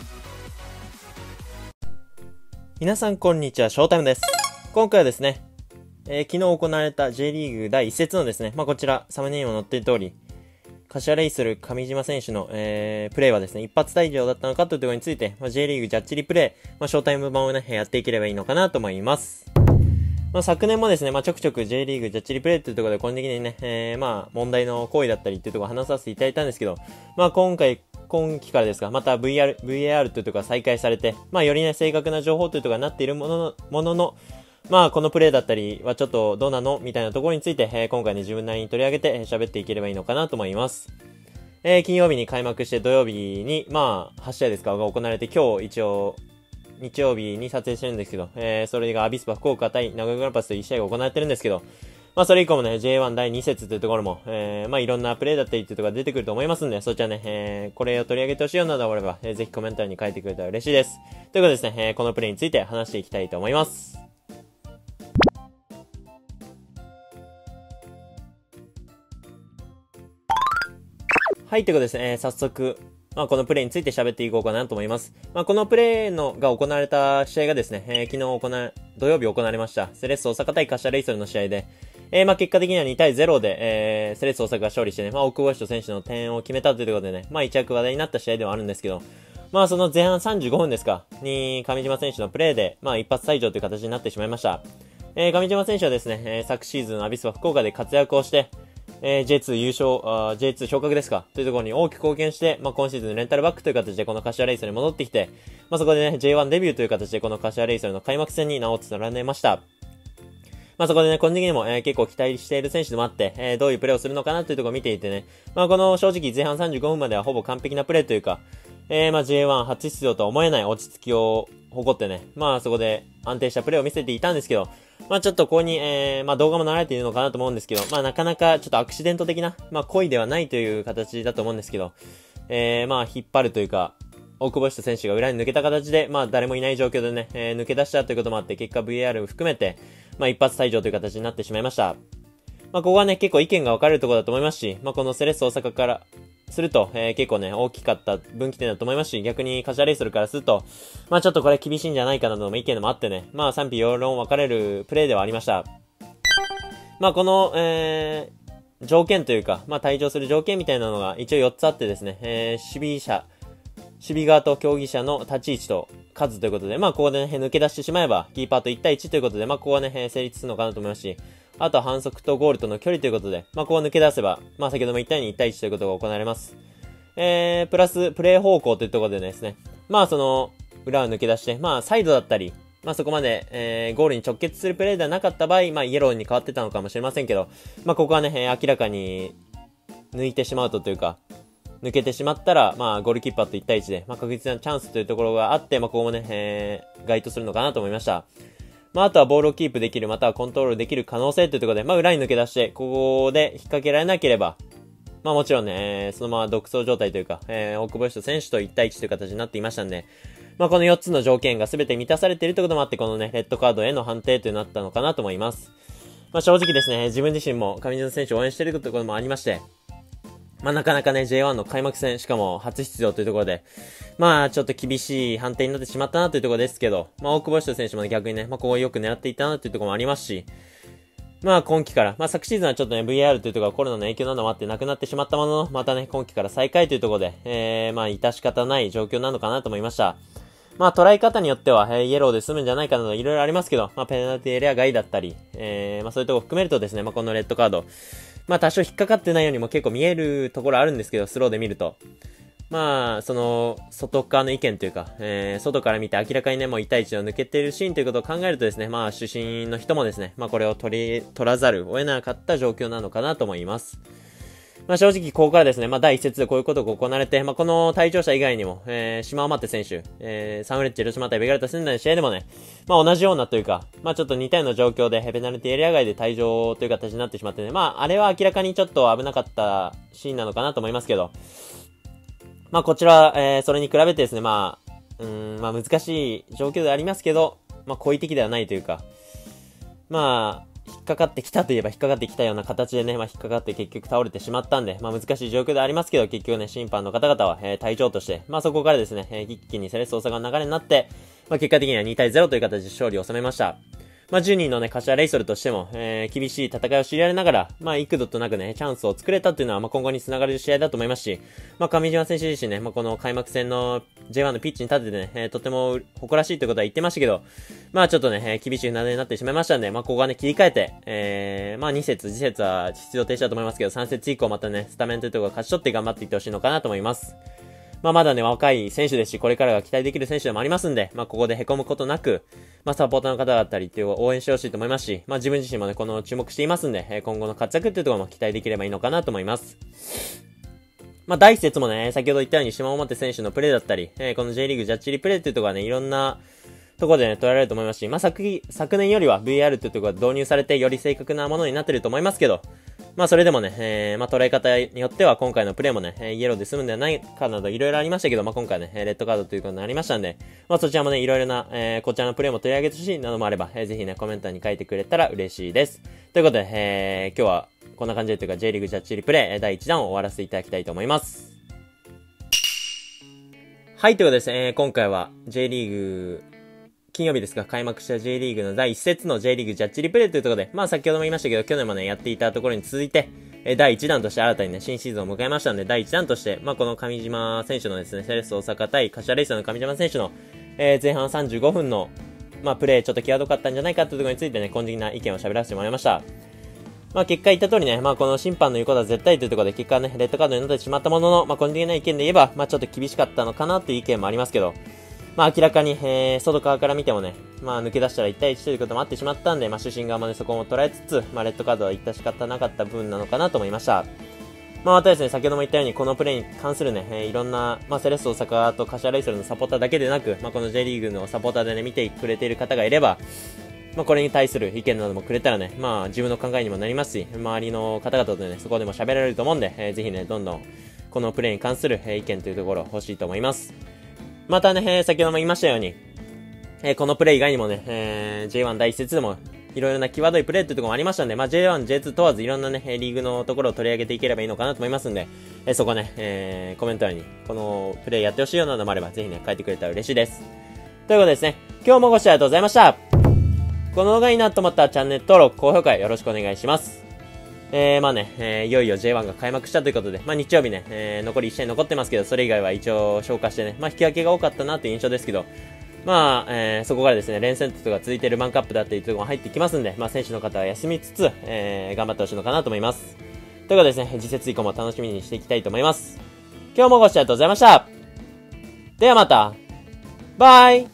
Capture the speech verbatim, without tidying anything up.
皆さんこんにちは、ショータイムです。今回はですね、えー、昨日行われた J リーグだいいっ節のですね、まあこちらサムネにも載っている通り、柏レイソル上島選手の、えー、プレーはですね、一発退場だったのかというところについて、まあ、J リーグジャッジリプレイ、まあ、ショータイム版をね、やっていければいいのかなと思います。まあ、昨年もですね、まあ、ちょくちょく J リーグジャッジリプレイというところで、個人的にね、えー、まあ、問題の行為だったりっていうところを話させていただいたんですけど、まあ、今回、今期からですが、また ブイアール、ブイエーアール というところが再開されて、まあ、よりね、正確な情報というところになっているものの、ものの、まあ、このプレーだったりはちょっとどうなのみたいなところについて、えー、今回ね、自分なりに取り上げて喋っていければいいのかなと思います。えー、金曜日に開幕して土曜日に、まあ、はち試合ですかが行われて、今日一応、日曜日に撮影してるんですけど、えー、それがアビスパ福岡対名古屋グランパスといち試合が行われてるんですけど、まあそれ以降もね、ジェイワンだいに節というところも、えー、まあいろんなプレーだったりっていうところが出てくると思いますんで、そちらね、えー、これを取り上げてほしいようなのがあれば、えー、ぜひコメント欄に書いてくれたら嬉しいです。ということでですね、えー、このプレーについて話していきたいと思います。はい、ということですね、えー、早速、まあ、このプレーについて喋っていこうかなと思います。まあ、このプレーのが行われた試合がですね、えー、昨日行わ、土曜日行われました、セレッソ大阪対柏レイソルの試合で、えー、まあ、結果的にはにたいゼロで、えー、セレッソ大阪が勝利してね、まあ、大久保嘉人選手の点を決めたということでね、まあ、一躍話題になった試合ではあるんですけど、まあ、その前半さんじゅうごふんですか、に、上島選手のプレーで、まあ、一発退場という形になってしまいました。えー、上島選手はですね、えー、昨シーズンアビスパ福岡で活躍をして、えー、ジェイツー 優勝、あ ジェイツー 昇格ですかというところに大きく貢献して、まあ、今シーズンレンタルバックという形でこの柏レイソルに戻ってきて、まあ、そこでね、ジェイワン デビューという形でこの柏レイソルの開幕戦に名を連ねました。まあ、そこでね、個人的にも、えー、結構期待している選手でもあって、えー、どういうプレーをするのかなというところを見ていてね、まあ、この正直前半さんじゅうごふんまではほぼ完璧なプレーというか、えー、まあ ジェイワン 初出場とは思えない落ち着きを誇ってね、まあそこで安定したプレーを見せていたんですけど、まあちょっとここに、えー、まあ動画も流れているのかなと思うんですけど、まあなかなかちょっとアクシデント的な、まあ故意ではないという形だと思うんですけど、えー、まあ引っ張るというか、大久保嘉人選手が裏に抜けた形で、まあ誰もいない状況でね、えー、抜け出したということもあって、結果 ブイエーアール を含めて、まあ一発退場という形になってしまいました。まあここはね、結構意見が分かれるところだと思いますし、まあこのセレッソ大阪から、すると、えー、結構ね、大きかった分岐点だと思いますし、逆に柏レイソルからすると、まあちょっとこれ厳しいんじゃないかなどの意見もあってね、まあ賛否両論分かれるプレーではありました。まあこの、えー、条件というか、まあ退場する条件みたいなのが一応よっつあってですね、えー、守備者、守備側と競技者の立ち位置と数ということで、まあここでね、抜け出してしまえば、キーパーといち対いちということで、まあここはね、成立するのかなと思いますし、あとは反則とゴールとの距離ということで、まあ、ここを抜け出せば、まあ、先ほども言ったようにいち対いちということが行われます。えー、プラス、プレー方向というところでですね、まあ、その、裏を抜け出して、まあ、サイドだったり、まあ、そこまで、えー、ゴールに直結するプレーではなかった場合、まあ、イエローに変わってたのかもしれませんけど、まあ、ここはね、えー、明らかに、抜いてしまうとというか、抜けてしまったら、まあ、ゴールキーパーといち対いちで、まあ、確実なチャンスというところがあって、まあ、ここもね、えー、該当するのかなと思いました。まあ、あとはボールをキープできる、またはコントロールできる可能性というところで、まあ、裏に抜け出して、ここで引っ掛けられなければ、まあもちろんね、えー、そのまま独走状態というか、えー、大久保嘉人選手といち対いちという形になっていましたんで、まあこのよっつの条件が全て満たされているということもあって、このね、レッドカードへの判定となったのかなと思います。まあ正直ですね、自分自身も上地選手を応援しているところもありまして、まあなかなかね、ジェイワン の開幕戦、しかも初出場というところで、まあちょっと厳しい判定になってしまったなというところですけど、まあ大久保嘉人選手も、ね、逆にね、まあここをよく狙っていたなというところもありますし、まあ今季から、まあ昨シーズンはちょっとね、ブイエーアール というところがコロナの影響などもあってなくなってしまったものの、またね、今季から再開というところで、えー、まあ致し方ない状況なのかなと思いました。まあ捉え方によっては、えー、イエローで済むんじゃないかなどいろいろありますけど、まあペナルティエリア外だったり、えー、まあそういうところを含めるとですね、まあこのレッドカード、まあ多少引っかかってないようにも結構見えるところあるんですけど、スローで見ると。まあ、その、外側の意見というか、えー、外から見て明らかにね、もういち対いちの抜けているシーンということを考えるとですね、まあ、主審の人もですね、まあこれを取り、取らざるを得なかった状況なのかなと思います。まあ正直、ここからですね、まあ第一節でこういうことが行われて、まあこの退場者以外にも、えー、島尾待選手、えー、サンフレッチェ広島対ベガルタ仙台の試合でもね、まあ同じようなというか、まあちょっと似たような状況で、ペナルティエリア外で退場という形になってしまってね、まああれは明らかにちょっと危なかったシーンなのかなと思いますけど、まあこちら、えー、それに比べてですね、まあ、うーん、まあ難しい状況でありますけど、まあ好意的ではないというか、まあ、 引っかかってきたといえば引っかかってきたような形でね、まあ、引っかかって結局倒れてしまったんで、まあ、難しい状況ではありますけど、結局ね、審判の方々は、えー、隊長として、まあ、そこからですね、えー、一気にセレッソ大阪の流れになって、まあ、結果的にはにたいゼロという形で勝利を収めました。まあ、じゅうにんのね、柏レイソルとしても、えー、厳しい戦いを強いられながら、まあ、幾度となくね、チャンスを作れたっていうのは、まあ、今後に繋がる試合だと思いますし、まあ、上島選手自身ね、まあ、この開幕戦の ジェイワン のピッチに立っててね、えー、とても誇らしいということは言ってましたけど、まあ、ちょっとね、えー、厳しい船出になってしまいましたんで、まあ、ここはね、切り替えて、えー、まあ、に節、次節は出場停止だと思いますけど、さん節以降またね、スタメンというところを勝ち取って頑張っていってほしいのかなと思います。まあまだね、若い選手ですし、これからが期待できる選手でもありますんで、まあここで凹むことなく、まあサポーターの方だったりっていう応援してほしいと思いますし、まあ自分自身もね、この注目していますんで、今後の活躍っていうところも期待できればいいのかなと思います。まあ第一節もね、先ほど言ったように島表選手のプレーだったり、えー、この J リーグジャッジリプレーっていうところはね、いろんなところでね、取られると思いますし、まあ昨、昨年よりは ブイアール っていうところが導入されて、より正確なものになってると思いますけど、まあそれでもね、えー、まあ捉え方によっては今回のプレーもね、イエローで済むんではないかなどいろいろありましたけど、まあ今回ね、レッドカードということになりましたんで、まあそちらもね、いろいろな、えー、こちらのプレーも取り上げてほしいなどもあれば、えー、ぜひね、コメントに書いてくれたら嬉しいです。ということで、えー、今日はこんな感じでというか J リーグジャッジリプレイだいいちだんを終わらせていただきたいと思います。はい、ということでですね、えー、今回は J リーグ、金曜日ですが、開幕した J リーグのだいいち節の J リーグジャッジリプレイというところで、まあ先ほども言いましたけど、去年もね、やっていたところに続いて、えだいいちだんとして新たにね、新シーズンを迎えましたんで、だいいちだんとして、まあこの上島選手のですね、セレッソ大阪対柏レイソルの上島選手の、えー、前半さんじゅうごふんの、まあプレーちょっと際どかったんじゃないかというところについてね、根的な意見を喋らせてもらいました。まあ結果言った通りね、まあこの審判の言うことは絶対というところで結果ね、レッドカードになってしまったものの、まあ個人的な意見で言えば、まあちょっと厳しかったのかなという意見もありますけど、まあ明らかに、えー、外側から見てもね、まあ抜け出したらいち対いちということもあってしまったんで、まあ主審側もね、そこも捉えつつ、まあレッドカードは致し方なかった部分なのかなと思いました。まあまたですね、先ほども言ったように、このプレーに関するね、えー、いろんな、まあセレッソ大阪と柏レイソルのサポーターだけでなく、まあこの J リーグのサポーターでね、見てくれている方がいれば、まあこれに対する意見などもくれたらね、まあ自分の考えにもなりますし、周りの方々とね、そこでも喋られると思うんで、えー、ぜひね、どんどん、このプレーに関する、えー、意見というところ欲しいと思います。またね、えー、先ほども言いましたように、えー、このプレー以外にもね、えー、ジェイワン だいいち節でも、いろいろな際どいプレーというところもありましたんで、まあ ジェイワン、ジェイツー 問わずいろんなね、リーグのところを取り上げていければいいのかなと思いますんで、えー、そこね、えー、コメント欄に、このプレーやってほしいようなのもあれば、ぜひね、書いてくれたら嬉しいです。ということでですね、今日もご視聴ありがとうございました。この動画いいなと思ったらチャンネル登録、高評価よろしくお願いします。えー、まあね、えー、いよいよ ジェイワン が開幕したということで、まあ日曜日ね、えー、残りいち試合残ってますけど、それ以外は一応消化してね、まあ引き分けが多かったなという印象ですけど、まあ、えー、そこからですね、連戦とかが続いているマンカップだったりというところも入ってきますんで、まあ選手の方は休みつつ、えー、頑張ってほしいのかなと思います。ということでですね、次節以降も楽しみにしていきたいと思います。今日もご視聴ありがとうございました。ではまた、バイ